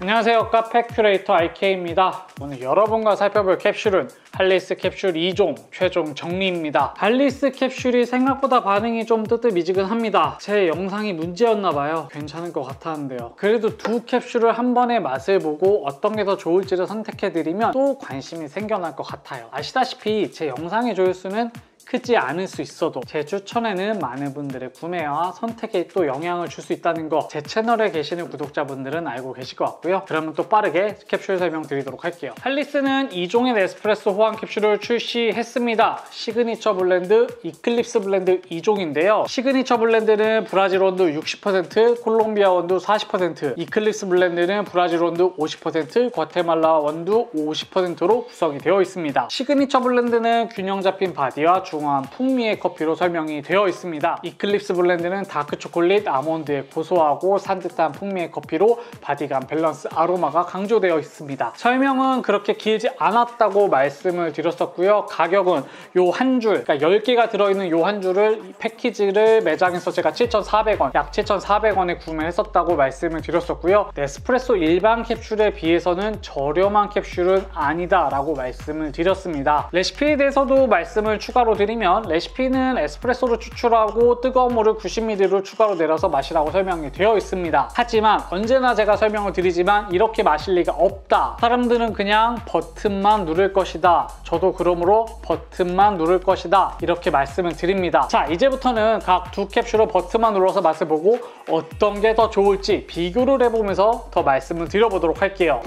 안녕하세요, 카페 큐레이터 IK입니다. 오늘 여러분과 살펴볼 캡슐은 할리스 캡슐 2종 최종 정리입니다. 할리스 캡슐이 생각보다 반응이 좀 뜨뜻미지근합니다. 제 영상이 문제였나봐요. 괜찮을 것 같았는데요. 그래도 두 캡슐을 한 번에 맛을 보고 어떤 게 더 좋을지를 선택해드리면 또 관심이 생겨날 것 같아요. 아시다시피 제 영상의 조회수는 크지 않을 수 있어도 제 추천에는 많은 분들의 구매와 선택에 또 영향을 줄 수 있다는 거 제 채널에 계시는 구독자분들은 알고 계실 것 같고요. 그러면 또 빠르게 캡슐 설명드리도록 할게요. 할리스는 2종의 에스프레소 호환 캡슐을 출시했습니다. 시그니처 블렌드, 이클립스 블렌드 2종인데요. 시그니처 블렌드는 브라질 원두 60%, 콜롬비아 원두 40%, 이클립스 블렌드는 브라질 원두 50%, 과테말라 원두 50%로 구성이 되어 있습니다. 시그니처 블렌드는 균형 잡힌 바디와 중후한 풍미의 커피로 설명이 되어 있습니다. 이클립스 블렌드는 다크 초콜릿, 아몬드의 고소하고 산뜻한 풍미의 커피로 바디감, 밸런스, 아로마가 강조되어 있습니다. 설명은 그렇게 길지 않았다고 말씀을 드렸었고요. 가격은 요 한 줄, 그러니까 10개가 들어있는 요 한 줄을 패키지를 매장에서 제가 7,400원, 약 7,400원에 구매했었다고 말씀을 드렸었고요. 에스프레소 일반 캡슐에 비해서는 저렴한 캡슐은 아니다 라고 말씀을 드렸습니다. 레시피에 대해서도 말씀을 추가로 드리면, 레시피는 에스프레소를 추출하고 뜨거운 물을 90ml로 추가로 내려서 마시라고 설명이 되어 있습니다. 하지만 언제나 제가 설명을 드리지만 이렇게 마실 리가 없다. 사람들은 그냥 버튼만 누를 것이다. 저도 그러므로 버튼만 누를 것이다. 이렇게 말씀을 드립니다. 자, 이제부터는 각 두 캡슐로 버튼만 눌러서 맛을 보고 어떤 게 더 좋을지 비교를 해보면서 더 말씀을 드려보도록 할게요.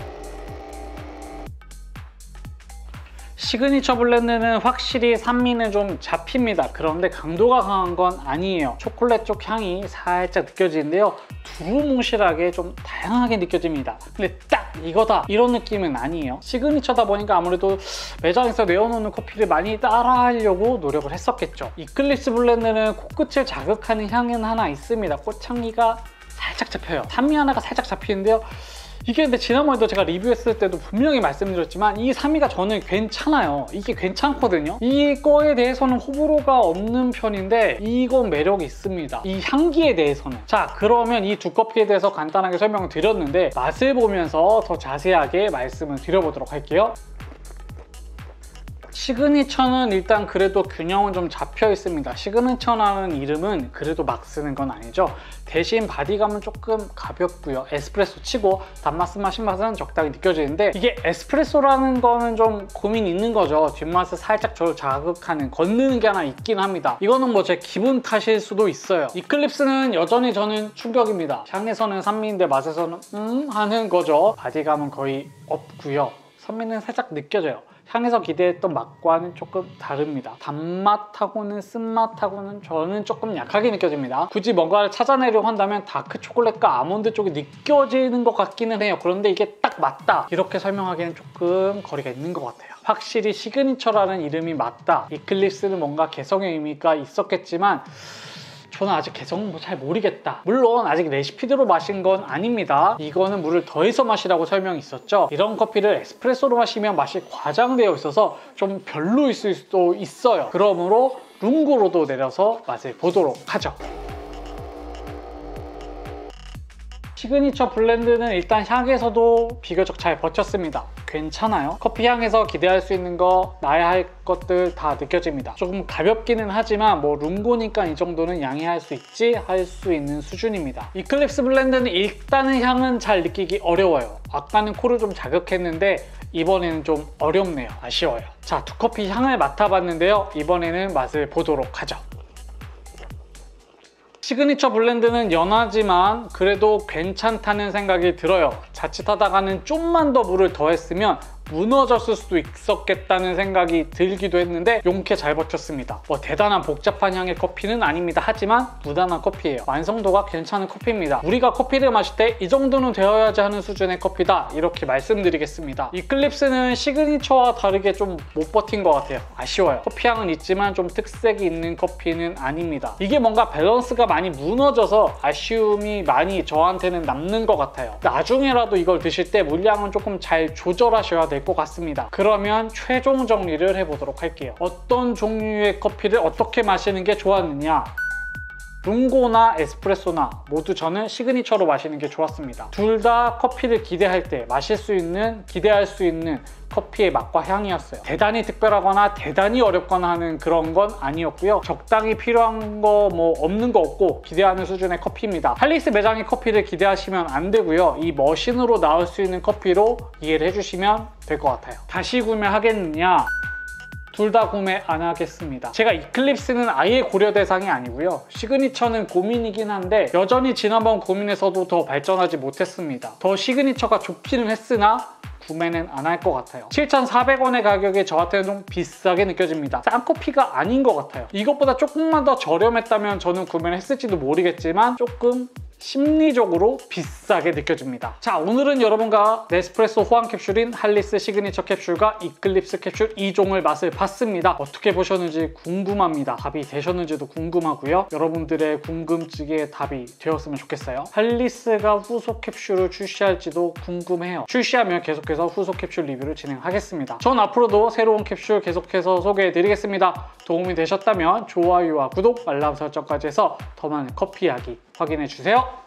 시그니처 블렌드는 확실히 산미는 좀 잡힙니다. 그런데 강도가 강한 건 아니에요. 초콜릿 쪽 향이 살짝 느껴지는데요. 두루뭉실하게 좀 다양하게 느껴집니다. 근데 딱 이거다 이런 느낌은 아니에요. 시그니처다 보니까 아무래도 매장에서 내어놓는 커피를 많이 따라하려고 노력을 했었겠죠. 이클립스 블렌드는 코끝을 자극하는 향은 하나 있습니다. 꽃향기가 살짝 잡혀요. 산미 하나가 살짝 잡히는데요. 이게 근데 지난번에도 제가 리뷰했을 때도 분명히 말씀드렸지만 이 산미가 저는 괜찮아요. 이게 괜찮거든요. 이거에 대해서는 호불호가 없는 편인데 이건 매력이 있습니다. 이 향기에 대해서는. 자, 그러면 이 두 커피에 대해서 간단하게 설명을 드렸는데 맛을 보면서 더 자세하게 말씀을 드려보도록 할게요. 시그니처는 일단 그래도 균형은 좀 잡혀 있습니다. 시그니처라는 이름은 그래도 막 쓰는 건 아니죠. 대신 바디감은 조금 가볍고요. 에스프레소 치고 단맛, 쓴맛, 신맛은 적당히 느껴지는데 이게 에스프레소라는 거는 좀 고민이 있는 거죠. 뒷맛을 살짝 저를 자극하는, 건드는 게 하나 있긴 합니다. 이거는 뭐 제 기분 탓일 수도 있어요. 이클립스는 여전히 저는 충격입니다. 향에서는 산미인데 맛에서는 하는 거죠. 바디감은 거의 없고요. 산미는 살짝 느껴져요. 향에서 기대했던 맛과는 조금 다릅니다. 단맛하고는 쓴맛하고는 저는 조금 약하게 느껴집니다. 굳이 뭔가를 찾아내려고 한다면 다크 초콜릿과 아몬드 쪽이 느껴지는 것 같기는 해요. 그런데 이게 딱 맞다 이렇게 설명하기에는 조금 거리가 있는 것 같아요. 확실히 시그니처라는 이름이 맞다. 이클립스는 뭔가 개성의 의미가 있었겠지만 저는 아직 개성은 잘 모르겠다. 물론 아직 레시피대로 마신 건 아닙니다. 이거는 물을 더해서 마시라고 설명이 있었죠. 이런 커피를 에스프레소로 마시면 맛이 과장되어 있어서 좀 별로일 수도 있어요. 그러므로 룽고로도 내려서 맛을 보도록 하죠. 시그니처 블렌드는 일단 향에서도 비교적 잘 버텼습니다. 괜찮아요. 커피 향에서 기대할 수 있는 거, 나야 할 것들 다 느껴집니다. 조금 가볍기는 하지만 뭐 룽고니까 이 정도는 양해할 수 있지 할 수 있는 수준입니다. 이클립스 블렌드는 일단은 향은 잘 느끼기 어려워요. 아까는 코를 좀 자극했는데 이번에는 좀 어렵네요. 아쉬워요. 자, 두 커피 향을 맡아봤는데요. 이번에는 맛을 보도록 하죠. 시그니처 블렌드는 연하지만 그래도 괜찮다는 생각이 들어요. 자칫하다가는 좀만 더 물을 더했으면 무너졌을 수도 있었겠다는 생각이 들기도 했는데 용케 잘 버텼습니다. 뭐 대단한 복잡한 향의 커피는 아닙니다. 하지만 무난한 커피예요. 완성도가 괜찮은 커피입니다. 우리가 커피를 마실 때 이 정도는 되어야지 하는 수준의 커피다 이렇게 말씀드리겠습니다. 이클립스는 시그니처와 다르게 좀 못 버틴 것 같아요. 아쉬워요. 커피향은 있지만 좀 특색이 있는 커피는 아닙니다. 이게 뭔가 밸런스가 많이 무너져서 아쉬움이 많이 저한테는 남는 것 같아요. 나중에라도 이걸 드실 때 물량은 조금 잘 조절하셔야 될 것 같습니다. 그러면 최종 정리를 해보도록 할게요. 어떤 종류의 커피를 어떻게 마시는 게 좋았느냐? 룽고나 에스프레소나 모두 저는 시그니처로 마시는 게 좋았습니다. 둘 다 커피를 기대할 때 기대할 수 있는 커피의 맛과 향이었어요. 대단히 특별하거나 대단히 어렵거나 하는 그런 건 아니었고요. 적당히 필요한 거 뭐 없는 거 없고 기대하는 수준의 커피입니다. 할리스 매장의 커피를 기대하시면 안 되고요. 이 머신으로 나올 수 있는 커피로 이해를 해주시면 될 것 같아요. 다시 구매하겠느냐? 둘 다 구매 안 하겠습니다. 제가 이클립스는 아예 고려 대상이 아니고요. 시그니처는 고민이긴 한데 여전히 지난번 고민에서도 더 발전하지 못했습니다. 더 시그니처가 좋기는 했으나 구매는 안 할 것 같아요. 7,400원의 가격이 저한테는 좀 비싸게 느껴집니다. 싼 커피가 아닌 것 같아요. 이것보다 조금만 더 저렴했다면 저는 구매를 했을지도 모르겠지만 조금 심리적으로 비싸게 느껴집니다. 자, 오늘은 여러분과 네스프레소 호황 캡슐인 할리스 시그니처 캡슐과 이클립스 캡슐 2종을 맛을 봤습니다. 어떻게 보셨는지 궁금합니다. 답이 되셨는지도 궁금하고요. 여러분들의 궁금증에 답이 되었으면 좋겠어요. 할리스가 후속 캡슐을 출시할지도 궁금해요. 출시하면 계속해서 후속 캡슐 리뷰를 진행하겠습니다. 전 앞으로도 새로운 캡슐 계속해서 소개해드리겠습니다. 도움이 되셨다면 좋아요와 구독, 알람 설정까지 해서 더 많은 커피 이야기 확인해주세요.